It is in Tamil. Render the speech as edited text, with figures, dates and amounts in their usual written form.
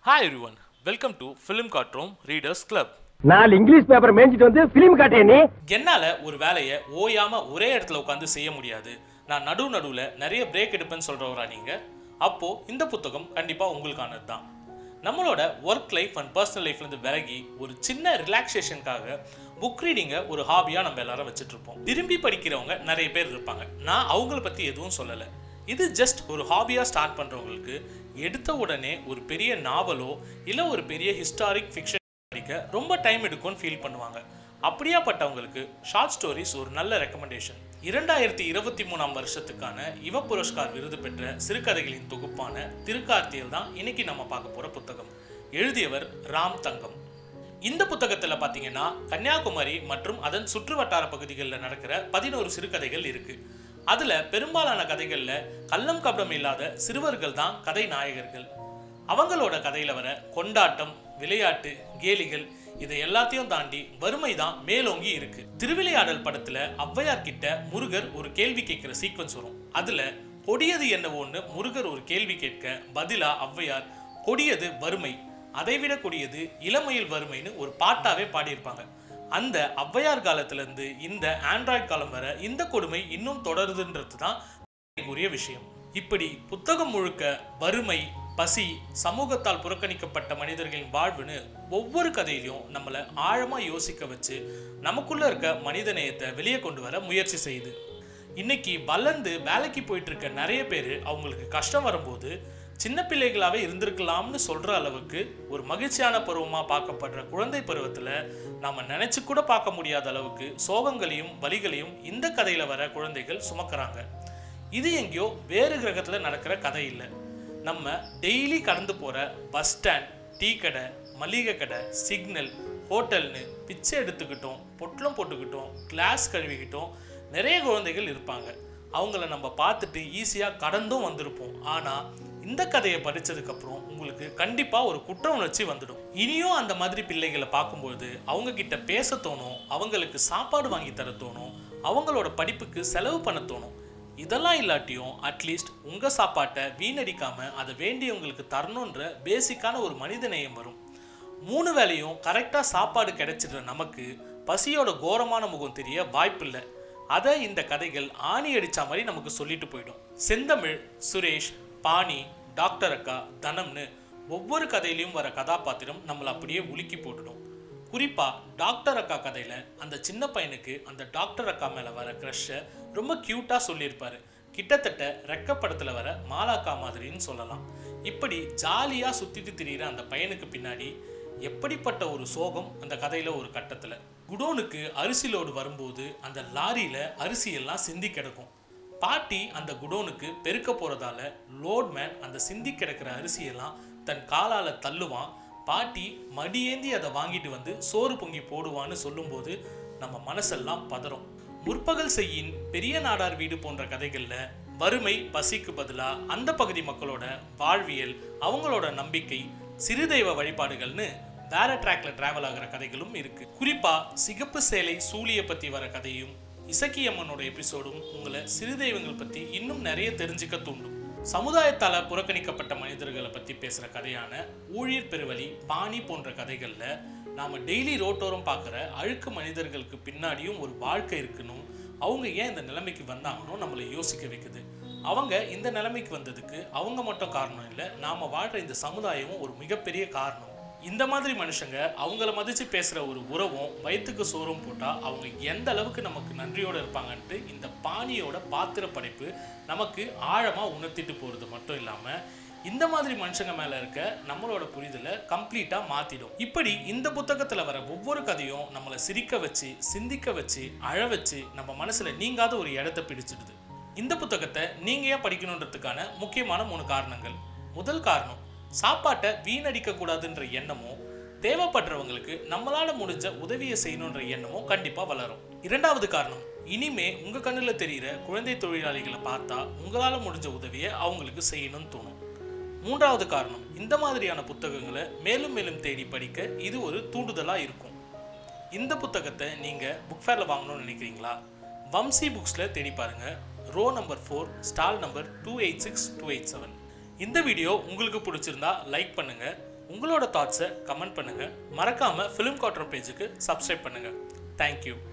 Hi everyone, welcome to Film Courtroom Readers Club. நாலு இங்கிலீஷ் பேப்பர் மேஞ்சிட்டு வந்து பிலிம் காட்டிய நீ. என்னால ஒரு வேலையை ஓயாம ஒரே இடத்துல உட்காந்து செய்ய முடியாது. நான் நடுவுல நிறைய பிரேக் எடுப்பேன்னு சொல்றவரா நீங்க? அப்போ இந்த புத்தகம் கண்டிப்பா உங்களுக்கானது தான். நம்மளோட ஒர்க் லைஃப் அண்ட் பர்சனல் லைஃப்ல இருந்து விலகி ஒரு சின்ன ரிலாக்ஸேஷனுக்காக புக் ரீடிங்கை ஒரு ஹாபியா நம்ம எல்லாரும் வச்சுட்டு இருப்போம். விரும்பி படிக்கிறவங்க நிறைய பேர் இருப்பாங்க. நான் அவங்கள பத்தி எதுவும் சொல்லலை. இது ஜஸ்ட் ஒரு ஹாபியா ஸ்டார்ட் பண்றவங்களுக்கு எடுத்த உடனே ஒரு பெரிய நாவலோ இல்லை ஒரு பெரிய ஹிஸ்டாரிக் ஃபிக்ஷன் படிக்க ரொம்ப டைம் எடுக்கும்னு ஃபீல் பண்ணுவாங்க. அப்படியாப்பட்டவங்களுக்கு ஷார்ட் ஸ்டோரிஸ் ஒரு நல்ல ரெக்கமெண்டேஷன். 2023 வருஷத்துக்கான யுவ புரஸ்கார் விருது பெற்ற சிறுகதைகளின் தொகுப்பான திருக்கார்த்தியல் தான் இன்னைக்கு நம்ம பார்க்க போற புத்தகம். எழுதியவர் ராம் தங்கம். இந்த புத்தகத்துல பாத்தீங்கன்னா கன்னியாகுமரி மற்றும் அதன் சுற்று வட்டார பகுதிகளில் நடக்கிற 11 சிறுகதைகள் இருக்கு. அதுல பெரும்பாலான கதைகள்ல கள்ளம் கபடம் இல்லாத சிறுவர்கள் தான் கதை நாயகர்கள். அவங்களோட கதையில வர கொண்டாட்டம், விளையாட்டு, கேலிகள் இதை எல்லாத்தையும் தாண்டி வறுமை தான் மேலோங்கி இருக்கு. திருவிளையாடல் படத்துல ஔவையார் கிட்ட முருகர் ஒரு கேள்வி கேட்கிற சீக்வன்ஸ் வரும். அதுல கொடியது என்னவோன்னு முருகர் ஒரு கேள்வி கேட்க பதிலா ஔவையார் கொடியது வறுமை, அதைவிட கொடியது இளமையில் வறுமைன்னு ஒரு பாட்டாவே பாடியிருப்பாங்க. அந்த ஔவையார் காலத்துல இருந்து இந்த ஆண்ட்ராய்டு காலம் வர இந்த கொடுமை இன்னும் தொடருதுன்றது தான் உரிய விஷயம். இப்படி புத்தகம் முழுக்க வறுமை, பசி, சமூகத்தால் புறக்கணிக்கப்பட்ட மனிதர்களின் வாழ்வுன்னு ஒவ்வொரு கதையிலையும் நம்மளை ஆழமா யோசிக்க வச்சு நமக்குள்ள இருக்க மனித நேயத்தை வெளியே கொண்டு வர முயற்சி செய்யுது. இன்னைக்கு வளர்ந்து வேலைக்கு போயிட்டு இருக்க நிறைய பேர் அவங்களுக்கு கஷ்டம் வரும்போது சின்ன பிள்ளைகளாவே இருந்திருக்கலாம்னு சொல்ற அளவுக்கு ஒரு மகிழ்ச்சியான பருவமா பார்க்கப்படுற குழந்தை பருவத்துல நாம நினைச்சு கூட பார்க்க முடியாத அளவுக்கு சோகங்களையும் வலிகளையும் இந்த கதையில வர குழந்தைகள் சுமக்கிறாங்க. இது எங்கேயோ வேறு கிரகத்துல நடக்கிற கதை இல்லை. நம்ம டெய்லி கடந்து போற பஸ் ஸ்டாண்ட், டீ கடை, மளிகை கடை, சிக்னல், ஹோட்டல்னு பிச்சை எடுத்துக்கிட்டோம், பொட்டலம் போட்டுக்கிட்டோம், கிளாஸ் கழுவிக்கிட்டோம் நிறைய குழந்தைகள் இருப்பாங்க. அவங்கள நம்ம பார்த்துட்டு ஈஸியாக கடந்தும் வந்திருப்போம். ஆனால் இந்த கதையை படித்ததுக்கு அப்புறம் உங்களுக்கு கண்டிப்பாக ஒரு குற்ற உணர்ச்சி வந்துடும். இனியும் அந்த மாதிரி பிள்ளைகளை பார்க்கும்போது அவங்க கிட்ட பேச தோணும், அவங்களுக்கு சாப்பாடு வாங்கி தர தோணும், அவங்களோட படிப்புக்கு செலவு பண்ண தோணும். இதெல்லாம் இல்லாட்டியும் அட்லீஸ்ட் உங்கள் சாப்பாட்டை வீணடிக்காம அதை வேண்டியவங்களுக்கு தரணுன்ற பேசிக்கான ஒரு மனித நேயம் வரும். 3 வேளையும் கரெக்டாக சாப்பாடு கிடைச்சிடுற நமக்கு பசியோட கோரமான முகம் தெரிய வாய்ப்பில்லை. அதை இந்த கதைகள் ஆணி அடித்த மாதிரி நமக்கு சொல்லிட்டு போயிடும். செந்தமிழ், சுரேஷ், பாணி, டாக்டர் அக்கா, தனம்னு ஒவ்வொரு கதையிலையும் வர கதாபாத்திரம் நம்மளை அப்படியே உலுக்கி போட்டுடும். குறிப்பாக டாக்டர் அக்கா கதையில் அந்த சின்ன பையனுக்கு அந்த டாக்டர் அக்கா மேலே வர க்ரஷ்ஷை ரொம்ப க்யூட்டாக சொல்லியிருப்பாரு. கிட்டத்தட்ட ரெக்கப்படத்தில் வர மாலாக்கா மாதிரின்னு சொல்லலாம். இப்படி ஜாலியாக சுற்றிட்டு திரிகிற அந்த பையனுக்கு பின்னாடி எப்படிப்பட்ட ஒரு சோகம் அந்த கதையில் ஒரு கட்டத்தில். குடோனுக்கு அரிசி லோடு வரும்போது அந்த லாரியில் அரிசியெல்லாம் சிந்தி கிடக்கும். பாட்டி அந்த குடோனுக்கு பெருக்க போகிறதால லோட்மேன் அந்த சிந்தி கிடக்கிற அரிசியெல்லாம் தன் காலால் தள்ளுவான். பாட்டி மடியேந்தி அதை வாங்கிட்டு வந்து சோறு பொங்கி போடுவான்னு சொல்லும்போது நம்ம மனசெல்லாம் பதறும். முற்பகல் செய்யின், பெரிய நாடார் வீடு போன்ற கதைகளில் வறுமை, பசிக்கு பதிலாக அந்த பகுதி மக்களோட வாழ்வியல், அவங்களோட நம்பிக்கை, சிறுதெய்வ வழிபாடுகள்னு வேற ட்ராக்ல டிராவல் ஆகிற கதைகளும் இருக்கு. குறிப்பா சிகப்பு சேலை சூழியை பத்தி வர கதையும் இசக்கியம்மனோட எபிசோடும் உங்களை சிறுதெய்வங்கள் பத்தி இன்னும் நிறைய தெரிஞ்சுக்க தூண்டும். சமுதாயத்தால புறக்கணிக்கப்பட்ட மனிதர்களை பத்தி பேசுற கதையான ஊழியர் பெருவழி, பாணி போன்ற கதைகள்ல நாம டெய்லி ரோட்டோரம் பார்க்குற அழுக்கு மனிதர்களுக்கு பின்னாடியும் ஒரு வாழ்க்கை இருக்கணும், அவங்க ஏன் இந்த நிலைமைக்கு வந்தாங்கன்னு நம்மளை யோசிக்க வைக்குது. அவங்க இந்த நிலைமைக்கு வந்ததுக்கு அவங்க மட்டும் காரணம் இல்லை, நாம வாழ்ற இந்த சமுதாயமும் ஒரு மிகப்பெரிய காரணம். இந்த மாதிரி மனுஷங்க அவங்கள மதிச்சு பேசுற ஒரு உறவும் வயிற்றுக்கு சோறும் போட்டா அவங்க எந்த அளவுக்கு நமக்கு நன்றியோட இருப்பாங்கன்ட்டு இந்த பாணியோட பாத்திர படைப்பு நமக்கு ஆழமா உணர்த்திட்டு போறது மட்டும் இல்லாம இந்த மாதிரி மனுஷங்க மேல இருக்க நம்மளோட புரிதலை கம்ப்ளீட்டா மாத்திடும். இப்படி இந்த புத்தகத்துல வர ஒவ்வொரு கதையும் நம்மளை சிரிக்க வச்சு, சிந்திக்க வச்சு, அழ வச்சு நம்ம மனசுல நீங்காத ஒரு இடத்தை பிடிச்சிடுது. இந்த புத்தகத்தை நீங்க ஏன் படிக்கணுன்றதுக்கான முக்கியமான 3 காரணங்கள். முதல் காரணம், சாப்பாட்டை வீணடிக்க கூடாதுன்ற எண்ணமும் தேவைப்படுறவங்களுக்கு நம்மளால முடிஞ்ச உதவியை செய்யணுன்ற எண்ணமும் கண்டிப்பா வளரும். 2வது காரணம், இனிமே உங்க கண்ணுல தெரிகிற குழந்தை தொழிலாளிகளை பார்த்தா உங்களால முடிஞ்ச உதவியை அவங்களுக்கு செய்யணும்னு தோணும். 3வது காரணம், இந்த மாதிரியான புத்தகங்களை மேலும் மேலும் தேடி படிக்க இது ஒரு தூண்டுதலா இருக்கும். இந்த புத்தகத்தை நீங்க புக் ஃபேர்ல வாங்கணும்னு நினைக்கிறீங்களா? வம்சி புக்ஸ்ல தேடி பாருங்க. Row number 4, stall number 286-287. இந்த வீடியோ உங்களுக்கு பிடிச்சிருந்தா லைக் பண்ணுங்க, உங்களோட தாட்ஸை கமெண்ட் பண்ணுங்க, மறக்காம ஃபிலிம் கார்ட்டர் பேஜுக்கு சப்ஸ்கிரைப் பண்ணுங்க. தேங்க்யூ.